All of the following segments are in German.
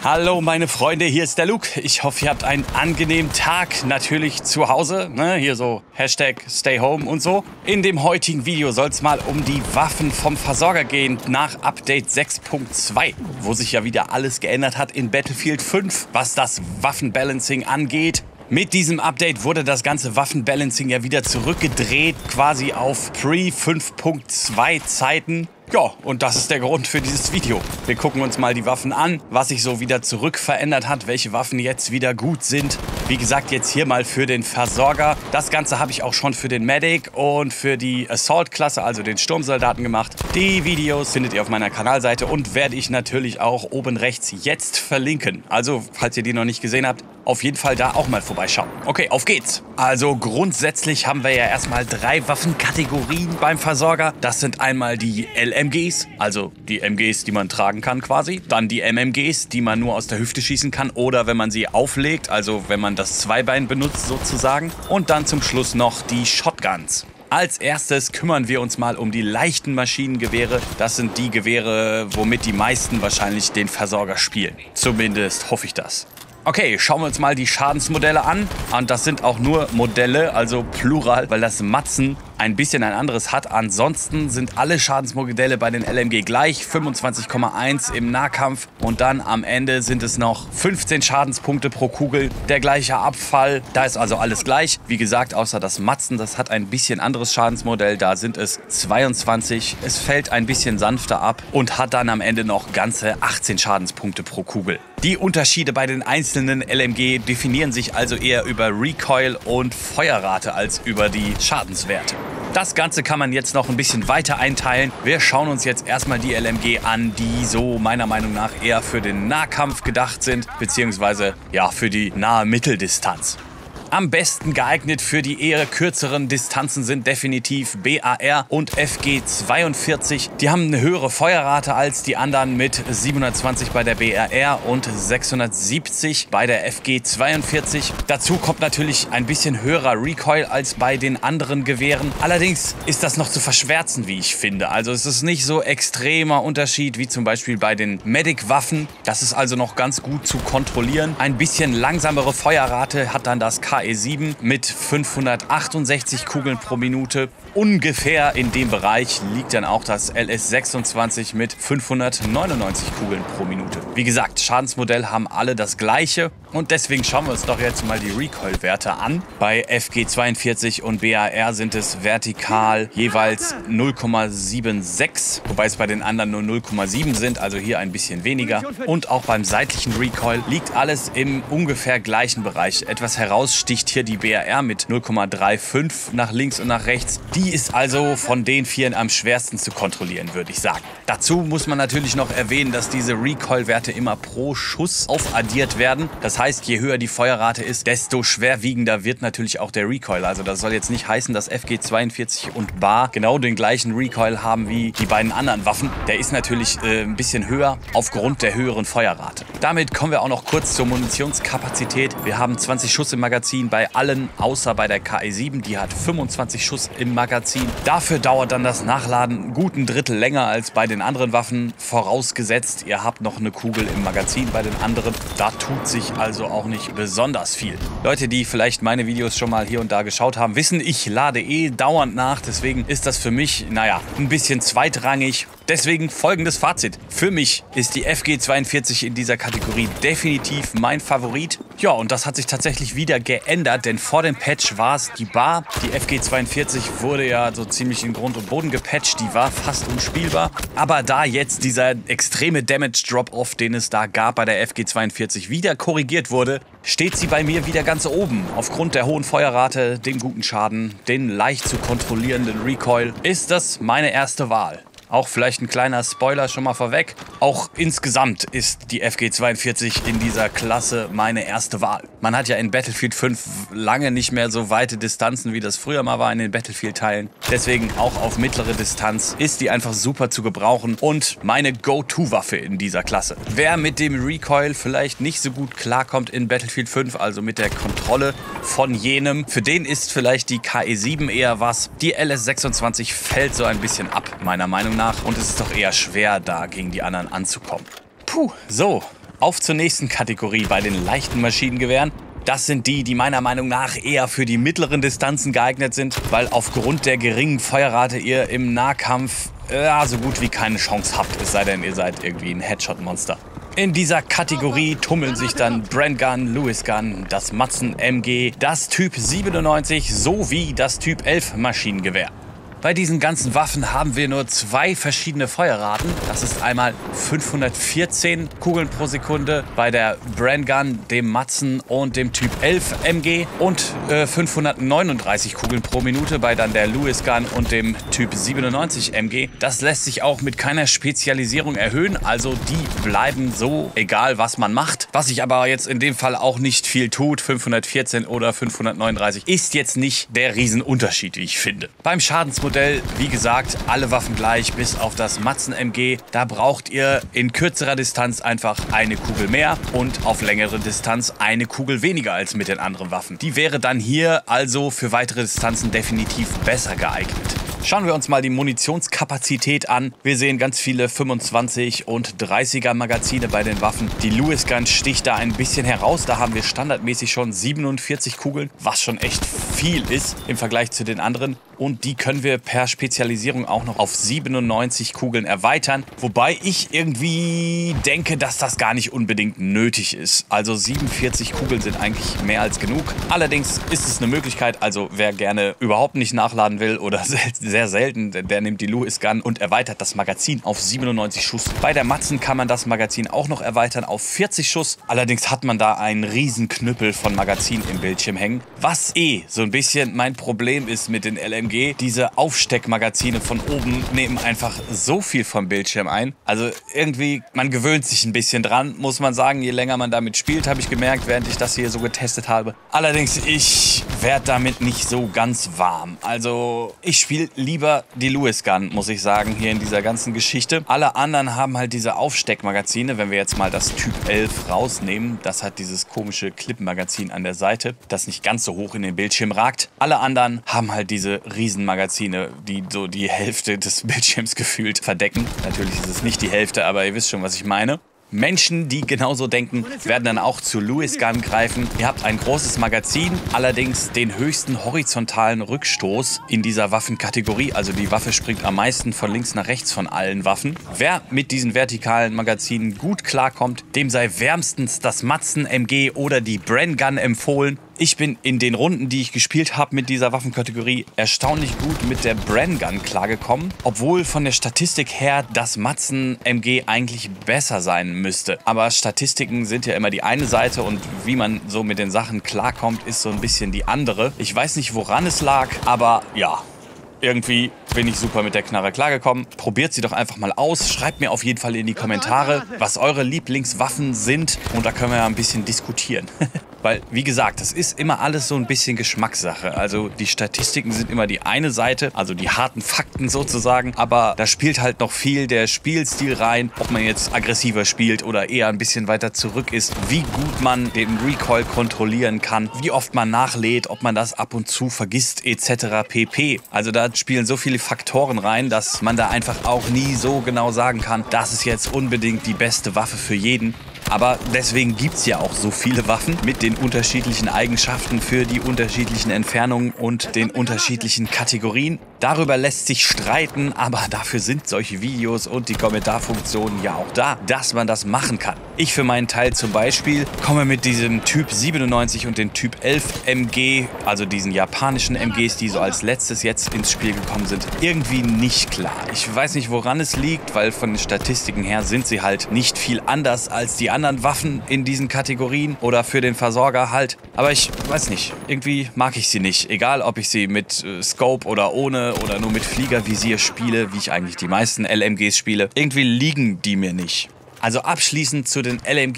Hallo meine Freunde, hier ist der Luke. Ich hoffe, ihr habt einen angenehmen Tag, natürlich zu Hause, ne? Hier so Hashtag Stay Home und so. In dem heutigen Video soll es mal um die Waffen vom Versorger gehen nach Update 6.2, wo sich ja wieder alles geändert hat in Battlefield 5, was das Waffenbalancing angeht. Mit diesem Update wurde das ganze Waffenbalancing ja wieder zurückgedreht, quasi auf Pre-5.2 Zeiten. Ja, und das ist der Grund für dieses Video. Wir gucken uns mal die Waffen an, was sich so wieder zurückverändert hat, welche Waffen jetzt wieder gut sind. Wie gesagt, jetzt hier mal für den Versorger. Das Ganze habe ich auch schon für den Medic und für die Assault-Klasse, also den Sturmsoldaten gemacht. Die Videos findet ihr auf meiner Kanalseite und werde ich natürlich auch oben rechts jetzt verlinken. Also, falls ihr die noch nicht gesehen habt, auf jeden Fall da auch mal vorbeischauen. Okay, auf geht's. Also grundsätzlich haben wir ja erstmal 3 Waffenkategorien beim Versorger. Das sind einmal die LMGs, also die MGs, die man tragen kann quasi. Dann die MMGs, die man nur aus der Hüfte schießen kann oder wenn man sie auflegt, also wenn man das Zweibein benutzt sozusagen. Und dann zum Schluss noch die Shotguns. Als erstes kümmern wir uns mal um die leichten Maschinengewehre. Das sind die Gewehre, womit die meisten wahrscheinlich den Versorger spielen. Zumindest hoffe ich das. Okay, schauen wir uns mal die Schadensmodelle an. Und das sind auch nur Modelle, also Plural, weil das Matzen ein bisschen ein anderes hat. Ansonsten sind alle Schadensmodelle bei den LMG gleich. 25,1 im Nahkampf. Und dann am Ende sind es noch 15 Schadenspunkte pro Kugel. Der gleiche Abfall. Da ist also alles gleich. Wie gesagt, außer das Matzen, das hat ein bisschen anderes Schadensmodell. Da sind es 22. Es fällt ein bisschen sanfter ab und hat dann am Ende noch ganze 18 Schadenspunkte pro Kugel. Die Unterschiede bei den einzelnen LMG definieren sich also eher über Recoil und Feuerrate als über die Schadenswerte. Das Ganze kann man jetzt noch ein bisschen weiter einteilen. Wir schauen uns jetzt erstmal die LMG an, die so meiner Meinung nach eher für den Nahkampf gedacht sind, beziehungsweise ja für die nahe Mitteldistanz. Am besten geeignet für die eher kürzeren Distanzen sind definitiv BAR und FG42. Die haben eine höhere Feuerrate als die anderen mit 720 bei der BAR und 670 bei der FG42. Dazu kommt natürlich ein bisschen höherer Recoil als bei den anderen Gewehren. Allerdings ist das noch zu verschwärzen, wie ich finde. Also es ist nicht so extremer Unterschied wie zum Beispiel bei den Medic-Waffen. Das ist also noch ganz gut zu kontrollieren. Ein bisschen langsamere Feuerrate hat dann das KE7 mit 568 Kugeln pro Minute. Ungefähr in dem Bereich liegt dann auch das LS26 mit 599 Kugeln pro Minute. Wie gesagt, Schadensmodell haben alle das gleiche und deswegen schauen wir uns doch jetzt mal die Recoil-Werte an. Bei FG42 und BAR sind es vertikal jeweils 0,76, wobei es bei den anderen nur 0,7 sind, also hier ein bisschen weniger. Und auch beim seitlichen Recoil liegt alles im ungefähr gleichen Bereich. Etwas heraussticht hier die BAR mit 0,35 nach links und nach rechts. Die ist also von den 4 am schwersten zu kontrollieren, würde ich sagen. Dazu muss man natürlich noch erwähnen, dass diese Recoil-Werte immer pro Schuss aufaddiert werden. Das heißt, je höher die Feuerrate ist, desto schwerwiegender wird natürlich auch der Recoil. Also das soll jetzt nicht heißen, dass FG42 und BAR genau den gleichen Recoil haben wie die beiden anderen Waffen. Der ist natürlich ein bisschen höher aufgrund der höheren Feuerrate. Damit kommen wir auch noch kurz zur Munitionskapazität. Wir haben 20 Schuss im Magazin bei allen, außer bei der KE7. Die hat 25 Schuss im Magazin. Dafür dauert dann das Nachladen einen guten Drittel länger als bei den anderen Waffen. Vorausgesetzt, ihr habt noch eine Kugel im Magazin bei den anderen. Da tut sich also auch nicht besonders viel. Leute, die vielleicht meine Videos schon mal hier und da geschaut haben, wissen, ich lade dauernd nach. Deswegen ist das für mich, naja, ein bisschen zweitrangig. Deswegen folgendes Fazit. Für mich ist die FG42 in dieser Kategorie definitiv mein Favorit. Ja, und das hat sich tatsächlich wieder geändert, denn vor dem Patch war es die BAR. Die FG42 wurde ja so ziemlich in Grund und Boden gepatcht, die war fast unspielbar. Aber da jetzt dieser extreme Damage-Drop-Off, den es da gab bei der FG42, wieder korrigiert wurde, steht sie bei mir wieder ganz oben. Aufgrund der hohen Feuerrate, dem guten Schaden, den leicht zu kontrollierenden Recoil, ist das meine erste Wahl. Auch vielleicht ein kleiner Spoiler schon mal vorweg. Auch insgesamt ist die FG42 in dieser Klasse meine erste Wahl. Man hat ja in Battlefield 5 lange nicht mehr so weite Distanzen, wie das früher mal war in den Battlefield-Teilen. Deswegen auch auf mittlere Distanz ist die einfach super zu gebrauchen und meine Go-To-Waffe in dieser Klasse. Wer mit dem Recoil vielleicht nicht so gut klarkommt in Battlefield 5, also mit der Kontrolle von jenem, für den ist vielleicht die KE7 eher was. Die LS26 fällt so ein bisschen ab, meiner Meinung nach. Und es ist doch eher schwer, da gegen die anderen anzukommen. Puh, so. Auf zur nächsten Kategorie bei den leichten Maschinengewehren. Das sind die, die meiner Meinung nach eher für die mittleren Distanzen geeignet sind, weil aufgrund der geringen Feuerrate ihr im Nahkampf so gut wie keine Chance habt, es sei denn, ihr seid irgendwie ein Headshot-Monster. In dieser Kategorie tummeln sich dann Brand Gun, Lewis Gun, das Madsen MG, das Typ 97 sowie das Typ 11 Maschinengewehr. Bei diesen ganzen Waffen haben wir nur zwei verschiedene Feuerraten. Das ist einmal 514 Kugeln pro Sekunde bei der Brand Gun, dem Madsen und dem Typ 11 MG und 539 Kugeln pro Minute bei dann der Lewis Gun und dem Typ 97 MG. Das lässt sich auch mit keiner Spezialisierung erhöhen, also die bleiben so, egal was man macht. Was sich aber jetzt in dem Fall auch nicht viel tut, 514 oder 539, ist jetzt nicht der Riesenunterschied, wie ich finde. Beim Schadensmodell, wie gesagt, alle Waffen gleich, bis auf das Madsen MG. Da braucht ihr in kürzerer Distanz einfach eine Kugel mehr und auf längere Distanz eine Kugel weniger als mit den anderen Waffen. Die wäre dann hier also für weitere Distanzen definitiv besser geeignet. Schauen wir uns mal die Munitionskapazität an. Wir sehen ganz viele 25 und 30er Magazine bei den Waffen. Die Lewis Gun sticht da ein bisschen heraus. Da haben wir standardmäßig schon 47 Kugeln, was schon echt viel ist im Vergleich zu den anderen. Und die können wir per Spezialisierung auch noch auf 97 Kugeln erweitern. Wobei ich irgendwie denke, dass das gar nicht unbedingt nötig ist. Also 47 Kugeln sind eigentlich mehr als genug. Allerdings ist es eine Möglichkeit, also wer gerne überhaupt nicht nachladen will oder sehr selten, der nimmt die Lewis Gun und erweitert das Magazin auf 97 Schuss. Bei der Madsen kann man das Magazin auch noch erweitern auf 40 Schuss. Allerdings hat man da einen riesen Knüppel von Magazin im Bildschirm hängen. Was so ein bisschen mein Problem ist mit den LMG. Diese Aufsteckmagazine von oben nehmen einfach so viel vom Bildschirm ein. Also irgendwie, man gewöhnt sich ein bisschen dran, muss man sagen. Je länger man damit spielt, habe ich gemerkt, während ich das hier so getestet habe. Allerdings, ich werde damit nicht so ganz warm. Also ich spiele lieber die Lewis Gun, muss ich sagen, hier in dieser ganzen Geschichte. Alle anderen haben halt diese Aufsteckmagazine. Wenn wir jetzt mal das Typ 11 rausnehmen, das hat dieses komische Clip-Magazin an der Seite, das nicht ganz so hoch in den Bildschirm ragt. Alle anderen haben halt diese Riesenmagazine, die so die Hälfte des Bildschirms gefühlt verdecken. Natürlich ist es nicht die Hälfte, aber ihr wisst schon, was ich meine. Menschen, die genauso denken, werden dann auch zur Lewis Gun greifen. Ihr habt ein großes Magazin, allerdings den höchsten horizontalen Rückstoß in dieser Waffenkategorie. Also die Waffe springt am meisten von links nach rechts von allen Waffen. Wer mit diesen vertikalen Magazinen gut klarkommt, dem sei wärmstens das Madsen MG oder die Brand Gun empfohlen. Ich bin in den Runden, die ich gespielt habe mit dieser Waffenkategorie, erstaunlich gut mit der Brand Gun klargekommen. Obwohl von der Statistik her das Madsen MG eigentlich besser sein müsste. Aber Statistiken sind ja immer die eine Seite und wie man so mit den Sachen klarkommt, ist so ein bisschen die andere. Ich weiß nicht, woran es lag, aber ja. Irgendwie bin ich super mit der Knarre klargekommen. Probiert sie doch einfach mal aus. Schreibt mir auf jeden Fall in die Kommentare, was eure Lieblingswaffen sind. Und da können wir ja ein bisschen diskutieren. Weil, wie gesagt, das ist immer alles so ein bisschen Geschmackssache. Also die Statistiken sind immer die eine Seite, also die harten Fakten sozusagen. Aber da spielt halt noch viel der Spielstil rein. Ob man jetzt aggressiver spielt oder eher ein bisschen weiter zurück ist. Wie gut man den Recoil kontrollieren kann. Wie oft man nachlädt, ob man das ab und zu vergisst etc. pp. Also da spielen so viele Faktoren rein, dass man da einfach auch nie so genau sagen kann, das ist jetzt unbedingt die beste Waffe für jeden. Aber deswegen gibt es ja auch so viele Waffen mit den unterschiedlichen Eigenschaften für die unterschiedlichen Entfernungen und den unterschiedlichen Kategorien. Darüber lässt sich streiten, aber dafür sind solche Videos und die Kommentarfunktionen ja auch da, dass man das machen kann. Ich für meinen Teil zum Beispiel komme mit diesem Typ 97 und den Typ 11 MG, also diesen japanischen MGs, die so als letztes jetzt ins Spiel gekommen sind, irgendwie nicht klar. Ich weiß nicht, woran es liegt, weil von den Statistiken her sind sie halt nicht viel anders als die anderen Waffen in diesen Kategorien oder für den Versorger halt. Aber ich weiß nicht, irgendwie mag ich sie nicht. Egal, ob ich sie mit Scope oder ohne oder nur mit Fliegervisier spiele, wie ich eigentlich die meisten LMGs spiele. Irgendwie liegen die mir nicht. Also abschließend zu den LMG.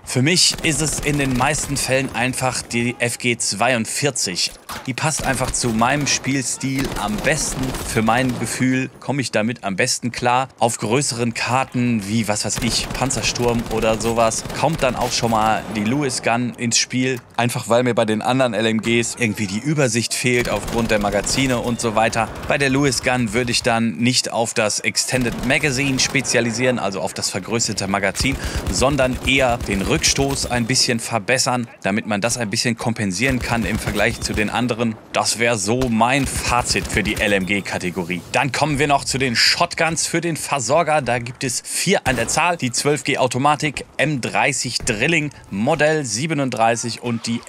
Für mich ist es in den meisten Fällen einfach die FG42. Die passt einfach zu meinem Spielstil am besten. Für mein Gefühl komme ich damit am besten klar. Auf größeren Karten wie, was weiß ich, Panzersturm oder sowas, kommt dann auch schon mal die Lewis Gun ins Spiel. Einfach weil mir bei den anderen LMGs irgendwie die Übersicht fehlt aufgrund der Magazine und so weiter. Bei der Lewis Gun würde ich dann nicht auf das Extended Magazine spezialisieren, also auf das vergrößerte Magazin, sondern eher den Rückstoß ein bisschen verbessern, damit man das ein bisschen kompensieren kann im Vergleich zu den anderen. Das wäre so mein Fazit für die LMG-Kategorie. Dann kommen wir noch zu den Shotguns für den Versorger. Da gibt es 4 an der Zahl. Die 12G Automatik, M30 Drilling, Modell 37 und die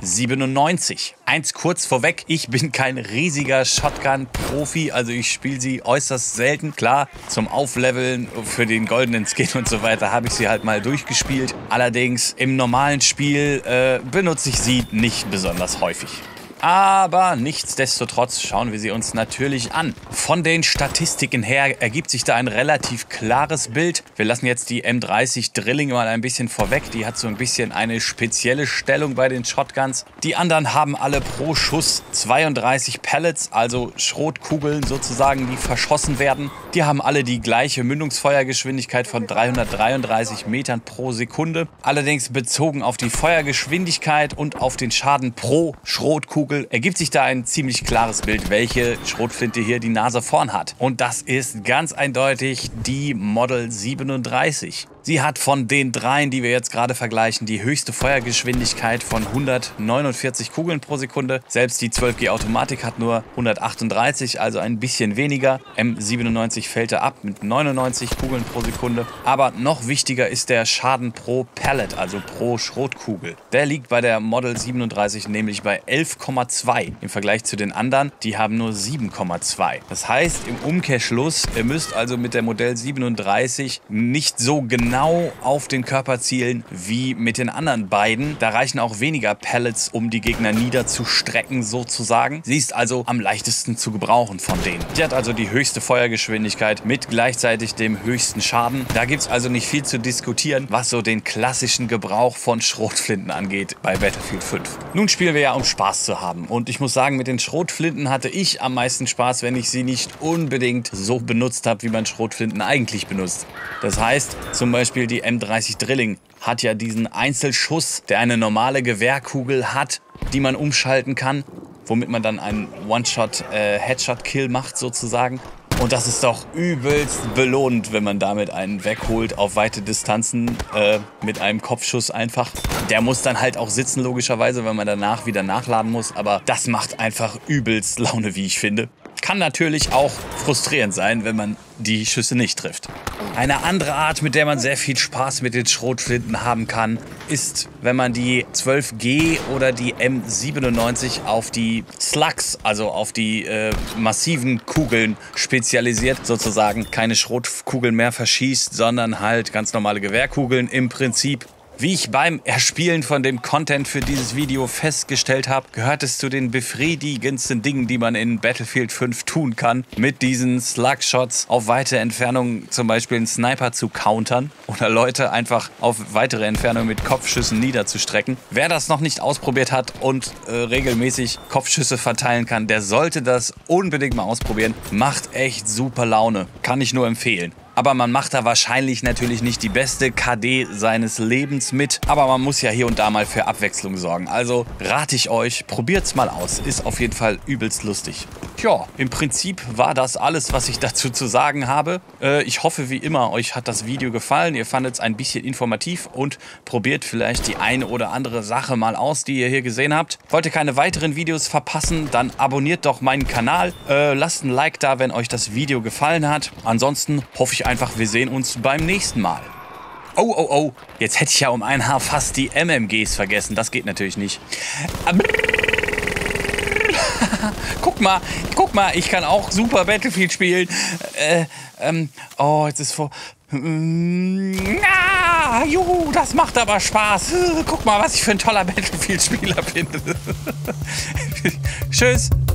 M97. Eins kurz vorweg, ich bin kein riesiger Shotgun-Profi, also ich spiele sie äußerst selten. Klar, zum Aufleveln für den goldenen Skin und so weiter habe ich sie halt mal durchgespielt. Allerdings im normalen Spiel benutze ich sie nicht besonders häufig. Aber nichtsdestotrotz schauen wir sie uns natürlich an. Von den Statistiken her ergibt sich da ein relativ klares Bild. Wir lassen jetzt die M30 Drilling mal ein bisschen vorweg. Die hat so ein bisschen eine spezielle Stellung bei den Shotguns. Die anderen haben alle pro Schuss 32 Pellets, also Schrotkugeln sozusagen, die verschossen werden. Die haben alle die gleiche Mündungsfeuergeschwindigkeit von 333 Metern pro Sekunde. Allerdings bezogen auf die Feuergeschwindigkeit und auf den Schaden pro Schrotkugel ergibt sich da ein ziemlich klares Bild, welche Schrotflinte hier die Nase vorn hat. Und das ist ganz eindeutig die Model 37. Sie hat von den dreien, die wir jetzt gerade vergleichen, die höchste Feuergeschwindigkeit von 149 Kugeln pro Sekunde. Selbst die 12G Automatik hat nur 138, also ein bisschen weniger. M97 fällt da ab mit 99 Kugeln pro Sekunde. Aber noch wichtiger ist der Schaden pro Pellet, also pro Schrotkugel. Der liegt bei der Model 37 nämlich bei 11,2 im Vergleich zu den anderen. Die haben nur 7,2. Das heißt im Umkehrschluss, ihr müsst also mit der Modell 37 nicht so genau auf den Körper zielen wie mit den anderen beiden. Da reichen auch weniger Pellets, um die Gegner niederzustrecken sozusagen. Sie ist also am leichtesten zu gebrauchen von denen. Sie hat also die höchste Feuergeschwindigkeit mit gleichzeitig dem höchsten Schaden. Da gibt es also nicht viel zu diskutieren, was so den klassischen Gebrauch von Schrotflinten angeht bei Battlefield 5. Nun spielen wir ja, um Spaß zu haben. Und ich muss sagen, mit den Schrotflinten hatte ich am meisten Spaß, wenn ich sie nicht unbedingt so benutzt habe, wie man Schrotflinten eigentlich benutzt. Das heißt, zum Beispiel die M30 Drilling hat ja diesen Einzelschuss, der eine normale Gewehrkugel hat, die man umschalten kann, womit man dann einen One-Shot-Headshot-Kill macht sozusagen. Und das ist doch übelst belohnt, wenn man damit einen wegholt auf weite Distanzen mit einem Kopfschuss einfach. Der muss dann halt auch sitzen logischerweise, weil man danach wieder nachladen muss. Aber das macht einfach übelst Laune, wie ich finde. Kann natürlich auch frustrierend sein, wenn man die Schüsse nicht trifft. Eine andere Art, mit der man sehr viel Spaß mit den Schrotflinten haben kann, ist, wenn man die 12G oder die M97 auf die Slugs, also auf die massiven Kugeln spezialisiert, sozusagen keine Schrotkugeln mehr verschießt, sondern halt ganz normale Gewehrkugeln im Prinzip. Wie ich beim Erspielen von dem Content für dieses Video festgestellt habe, gehört es zu den befriedigendsten Dingen, die man in Battlefield 5 tun kann, mit diesen Slugshots auf weite Entfernung zum Beispiel einen Sniper zu countern oder Leute einfach auf weitere Entfernung mit Kopfschüssen niederzustrecken. Wer das noch nicht ausprobiert hat und regelmäßig Kopfschüsse verteilen kann, der sollte das unbedingt mal ausprobieren. Macht echt super Laune. Kann ich nur empfehlen. Aber man macht da wahrscheinlich natürlich nicht die beste KD seines Lebens mit. Aber man muss ja hier und da mal für Abwechslung sorgen. Also rate ich euch, probiert's mal aus. Ist auf jeden Fall übelst lustig. Tja, im Prinzip war das alles, was ich dazu zu sagen habe. Ich hoffe wie immer, euch hat das Video gefallen. Ihr fandet es ein bisschen informativ und probiert vielleicht die eine oder andere Sache mal aus, die ihr hier gesehen habt. Wollt ihr keine weiteren Videos verpassen, dann abonniert doch meinen Kanal. Lasst ein Like da, wenn euch das Video gefallen hat. Ansonsten hoffe ich einfach, wir sehen uns beim nächsten Mal. Oh, oh, oh. Jetzt hätte ich ja um ein Haar fast die MMGs vergessen. Das geht natürlich nicht. Guck mal, ich kann auch super Battlefield spielen. Oh, jetzt ist vor... Juhu, das macht aber Spaß. Guck mal, was ich für ein toller Battlefield-Spieler bin. Tschüss.